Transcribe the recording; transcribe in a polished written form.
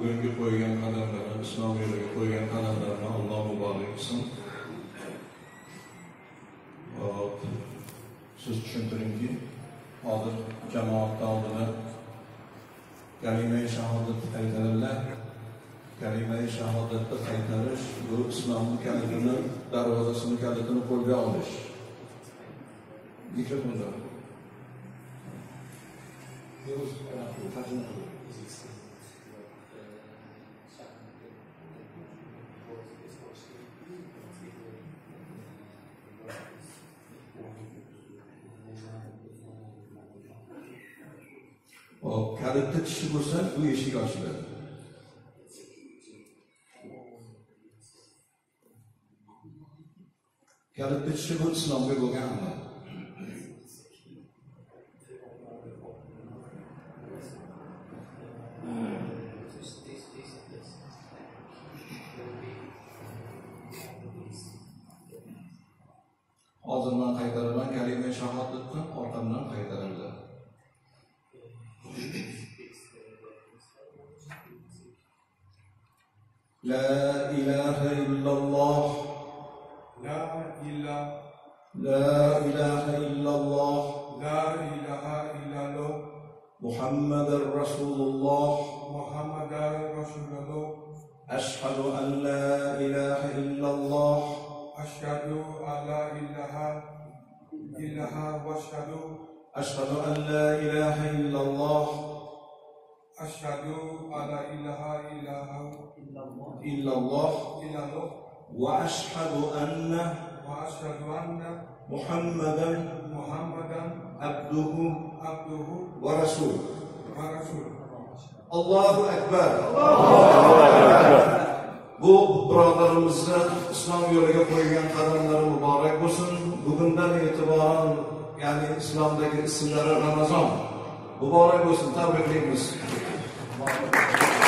bugungi qo'ygan qadamlari, islom yo'liga qo'ygan qadamlarini Alloh muborak qilsin. Siz tushuntiringki, hozir jamoat oldida kalima-i shahodat aytadilar. Kalima-i shahodatni qaytarish bu islomning kalitini, darvozasini kalitini qo'lga olish. Mikrofonda. Kalitni tishi bo'lsa, bu eshik ochiladi. Kalitni tishi bu islomga bo'lgan amal. Hozir men qaytaraman kalima shahodatni, orqamdan qaytarildi. La ilaha illalloh. La ilaha illalloh. La ilaha illalloh. Muhammadur Rasululloh. Muhammadar Rasululloh. Ashhadu an la ilaha illalloh. Ashhadu an la ilaha wa ashhadu an la ilaha illalloh. Ashhadu an la ilaha illalloh. Wa ashhadu anna Muhammadan abduhu wa rasuluh. Allahu akbar. Bu birodarimizni islom yo'liga qo'ygan qadamlari muborak bo'lsin. Bugundan e'tiboran, ya'ni islomdagi ismlari Ramazon muborak bo'lsin. Tabriklaymiz.